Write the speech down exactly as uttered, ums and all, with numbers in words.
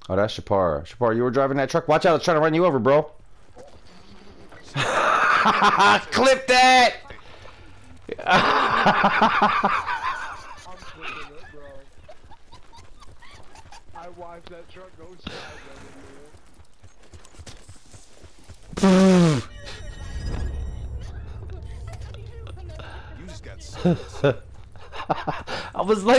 Oh, that's Shapar. Shapar, you were driving that truck? Watch out, it's trying to run you over, bro. Clip that! I'm clipping it, bro. I watched that truck go sideways. You just got serious. I was like